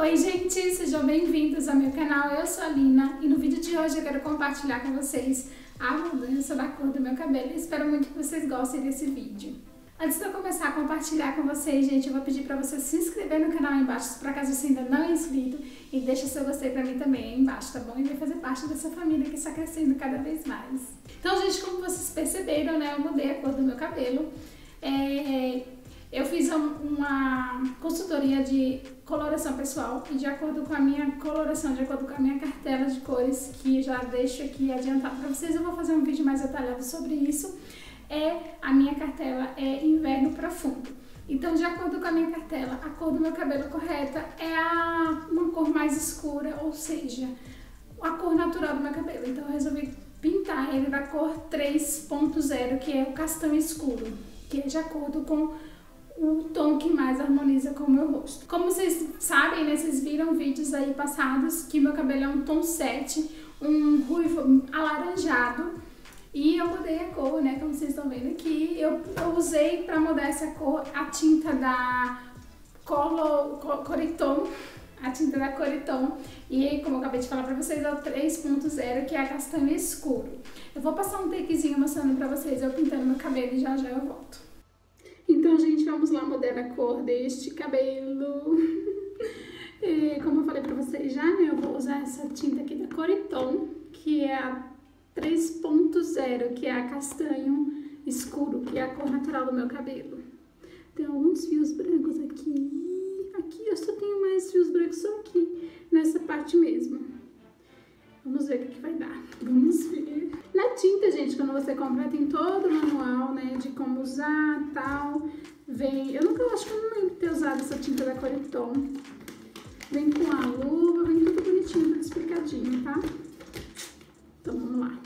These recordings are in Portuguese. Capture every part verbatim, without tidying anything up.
Oi gente, sejam bem-vindos ao meu canal, eu sou a Lina e no vídeo de hoje eu quero compartilhar com vocês a mudança da cor do meu cabelo e espero muito que vocês gostem desse vídeo. Antes de eu começar a compartilhar com vocês, gente, eu vou pedir para você se inscrever no canal aí embaixo, se por acaso você ainda não é inscrito, e deixa seu gostei para mim também aí embaixo, tá bom? E vem fazer parte dessa família que está crescendo cada vez mais. Então, gente, como vocês perceberam, né, eu mudei a cor do meu cabelo. É... Eu fiz uma consultoria de coloração pessoal e de acordo com a minha coloração, de acordo com a minha cartela de cores, que já deixo aqui adiantado para vocês, eu vou fazer um vídeo mais detalhado sobre isso. É, a minha cartela é inverno profundo. Então, de acordo com a minha cartela, a cor do meu cabelo correta é a, uma cor mais escura, ou seja, a cor natural do meu cabelo. Então, eu resolvi pintar ele da cor três ponto zero, que é o castanho escuro, que é de acordo com o tom que mais harmoniza com o meu rosto. Como vocês sabem, né, vocês viram vídeos aí passados que meu cabelo é um tom sete, um ruivo alaranjado, e eu mudei a cor, né, como vocês estão vendo aqui. Eu, eu usei para mudar essa cor a tinta da Colo, Coriton, a tinta da Coriton, e como eu acabei de falar para vocês, é o três ponto zero, que é a castanho escuro. Eu vou passar um takezinho mostrando para vocês eu pintando meu cabelo e já já eu volto. Então, gente, vamos lá mudar a cor deste cabelo. E, como eu falei pra vocês já, né, eu vou usar essa tinta aqui da Coriton, que é a três ponto zero, que é a castanho escuro, que é a cor natural do meu cabelo. Tem alguns fios brancos aqui. Aqui eu só tenho mais fios brancos só aqui, nessa parte mesmo. Vamos ver o que vai dar. Vamos ver. Na tinta, gente, quando você compra, tem todo o manual, né, de como usar e tal. Vem, eu nunca, acho que eu não lembro de ter usado essa tinta da Coriton. Vem com a luva, vem tudo bonitinho, tudo explicadinho, tá? Então, vamos lá.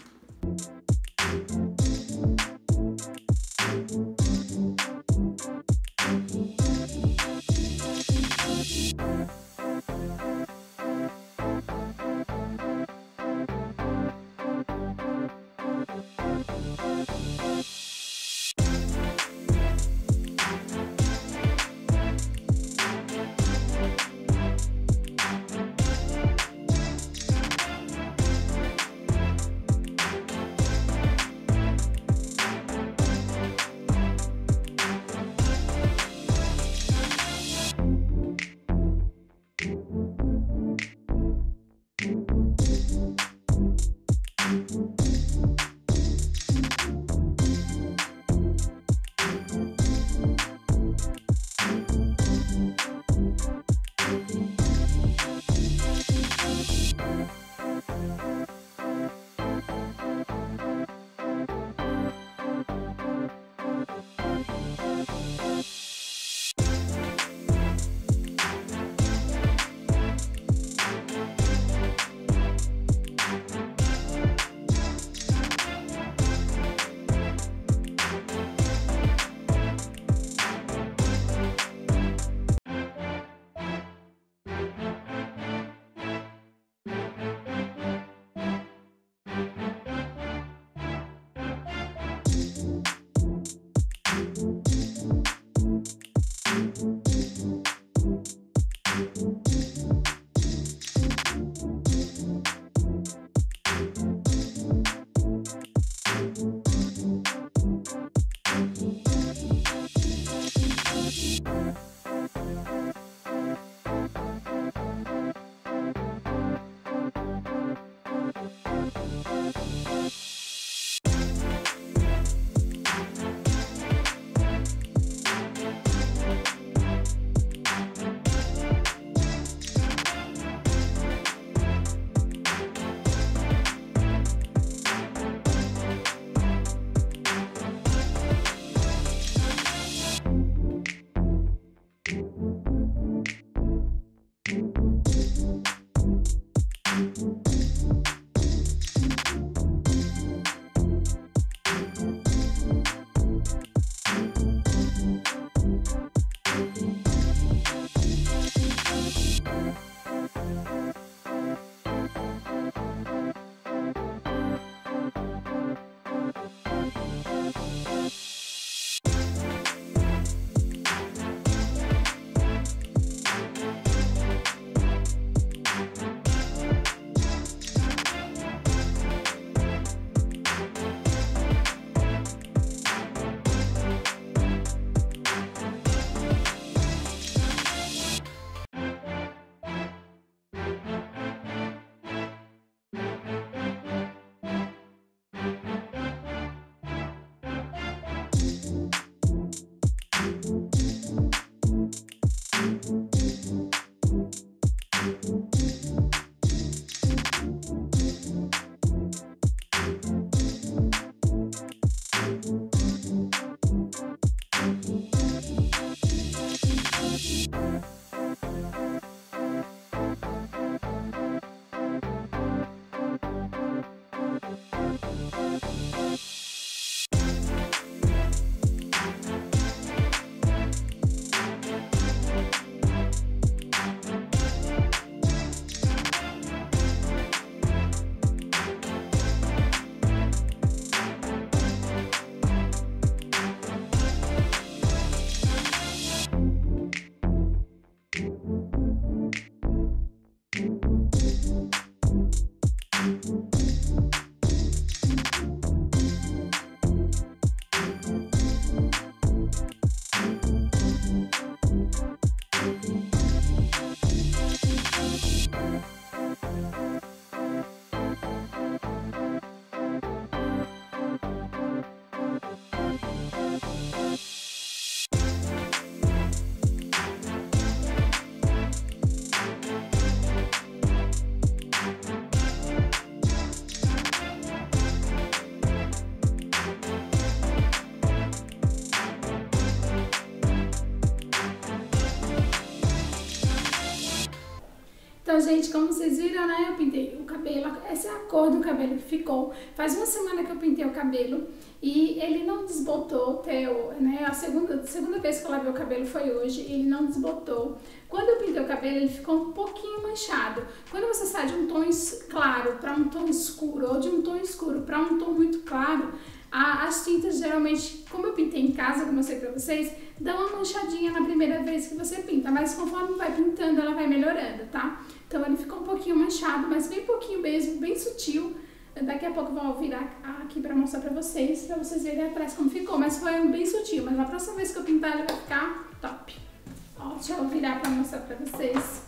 Então, gente, como vocês viram, né, eu pintei o cabelo, essa é a cor do cabelo que ficou. Faz uma semana que eu pintei o cabelo e ele não desbotou, teu, né, a segunda, a segunda vez que eu lavei o cabelo foi hoje, ele não desbotou. Quando eu pintei o cabelo, ele ficou um pouquinho manchado. Quando você sai de um tom claro para um tom escuro, ou de um tom escuro para um tom muito claro, a, as tintas geralmente, como eu pintei em casa, como eu mostrei pra vocês, dão uma manchadinha na primeira vez que você pinta, mas conforme vai pintando, ela vai melhorando, tá? Então ele ficou um pouquinho manchado, mas bem pouquinho mesmo, bem sutil. Daqui a pouco eu vou virar aqui pra mostrar pra vocês, pra vocês verem atrás como ficou, mas foi bem sutil, mas na próxima vez que eu pintar ele vai ficar top. Ó, deixa eu virar pra mostrar pra vocês.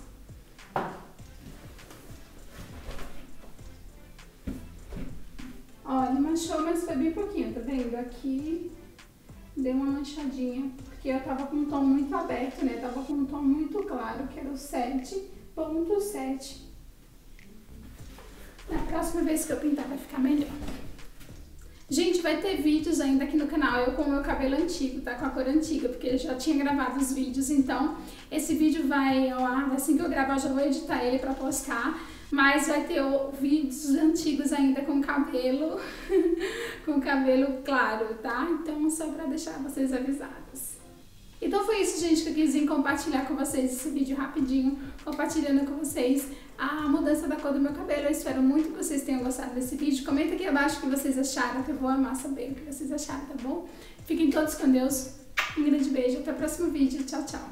Ó, ele manchou, mas foi bem pouquinho, tá vendo? Aqui deu uma manchadinha, porque eu tava com um tom muito aberto, né? Eu tava com um tom muito claro, que era o sete ponto sete. Na próxima vez que eu pintar vai ficar melhor. Gente, vai ter vídeos ainda aqui no canal, eu com o meu cabelo antigo, tá? Com a cor antiga, porque eu já tinha gravado os vídeos, então esse vídeo vai ao ar, assim que eu gravar eu já vou editar ele pra postar. Mas vai ter vídeos antigos ainda com cabelo, com cabelo claro, tá? Então, só pra deixar vocês avisados. Então foi isso, gente, que eu quis vir compartilhar com vocês esse vídeo rapidinho, compartilhando com vocês a mudança da cor do meu cabelo. Eu espero muito que vocês tenham gostado desse vídeo. Comenta aqui abaixo o que vocês acharam, que eu vou amar saber o que vocês acharam, tá bom? Fiquem todos com Deus. Um grande beijo, até o próximo vídeo. Tchau, tchau.